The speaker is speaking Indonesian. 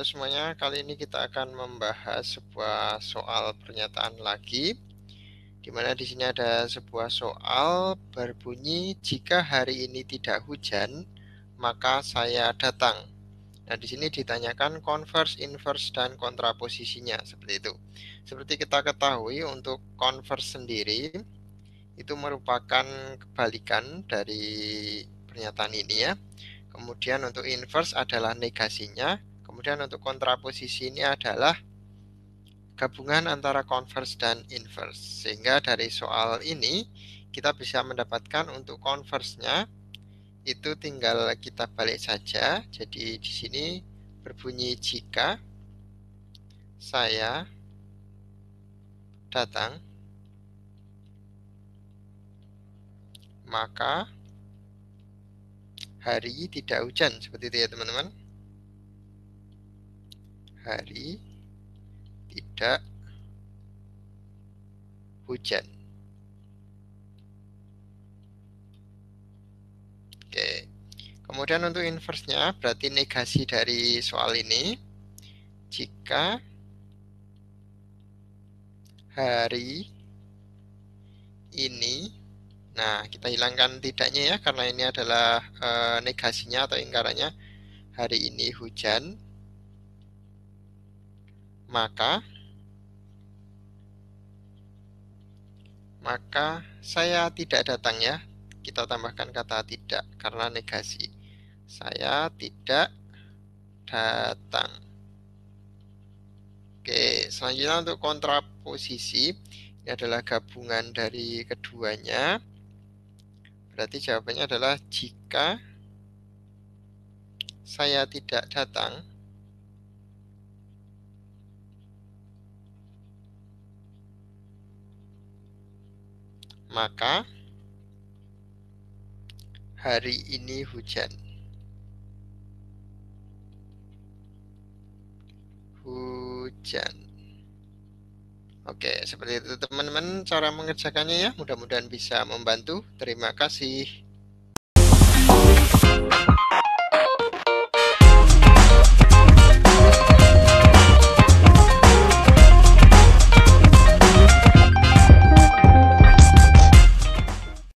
semuanya, kali ini kita akan membahas sebuah soal pernyataan lagi, di mana di sini ada sebuah soal berbunyi jika hari ini tidak hujan, maka saya datang. Nah, di sini ditanyakan converse, inverse, dan kontraposisinya seperti itu. Seperti kita ketahui, untuk converse sendiri itu merupakan kebalikan dari pernyataan ini ya. Kemudian untuk inverse adalah negasinya. Kemudian untuk kontraposisi ini adalah gabungan antara converse dan inverse. Sehingga dari soal ini kita bisa mendapatkan untuk converse-nya itu tinggal kita balik saja. Jadi di sini berbunyi jika saya datang, maka hari tidak hujan. Seperti itu ya teman-teman. Hari tidak hujan. Oke. Kemudian untuk inverse-nya berarti negasi dari soal ini. Jika hari ini, nah kita hilangkan tidaknya ya, karena ini adalah negasinya atau ingkarannya. Hari ini hujan, maka saya tidak datang ya. Kita tambahkan kata tidak karena negasi. Saya tidak datang. Oke, selanjutnya untuk kontraposisi, ini adalah gabungan dari keduanya. Berarti jawabannya adalah jika saya tidak datang, maka hari ini hujan. Hujan. Oke, seperti itu teman-teman cara mengerjakannya ya. Mudah-mudahan bisa membantu. Terima kasih.